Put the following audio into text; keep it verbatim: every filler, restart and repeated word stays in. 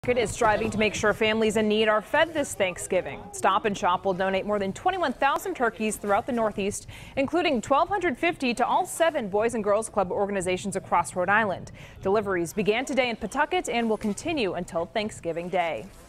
It is striving to make sure families in need are fed this Thanksgiving. Stop and Shop will donate more than twenty-one thousand turkeys throughout the Northeast, including one thousand two hundred fifty to all seven Boys and Girls Club organizations across Rhode Island. Deliveries began today in Pawtucket and will continue until Thanksgiving Day.